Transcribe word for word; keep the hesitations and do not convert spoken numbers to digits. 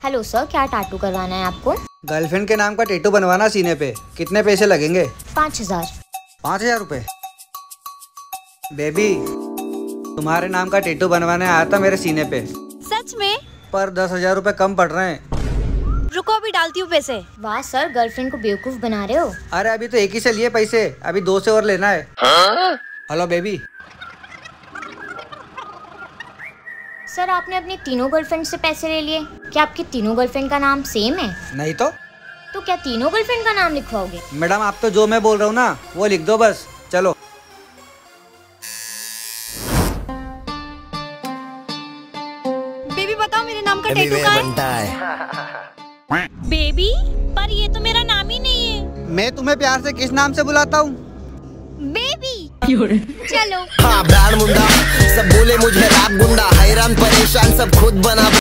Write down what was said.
Hello sir, क्या tattoo करवाना है आपको? गर्लफ्रेंड के नाम का टैटू बनवाना सीने पे। कितने पैसे लगेंगे? पाँच हजार। पाँच हजार रुपए? बेबी, तुम्हारे नाम का टैटू बनवाने आया था मेरे सीने पे। सच में? पर दस हजार रुपए कम पड़ रहे हैं। रुको, अभी डालती हूँ पैसे। वाह सर, गर्लफ्रेंड को बेवकूफ बना रहे हो। अरे अभी तो एक ही से लिए पैसे, अभी दो से और लेना है। Hello baby. सर, आपने अपनी तीनों गर्लफ्रेंड से पैसे ले लिए। क्या आपकी तीनों गर्लफ्रेंड का नाम सेम है? नहीं तो तो क्या तीनों गर्लफ्रेंड का नाम लिखवाओगे? मैडम, आप तो जो मैं बोल रहा हूँ ना वो लिख दो बस। चलो। बेबी बताओ, मेरे नाम का टैटू कहाँ है? बेबी, पर ये तो मेरा नाम ही नहीं है। मैं तुम्हें प्यार से किस नाम से बुलाता हूँ? बेबी। चलो। हाँ, ब्रांड मुंडा सब बोले मुझे रैप गुंडा, हैरान परेशान सब खुद बना।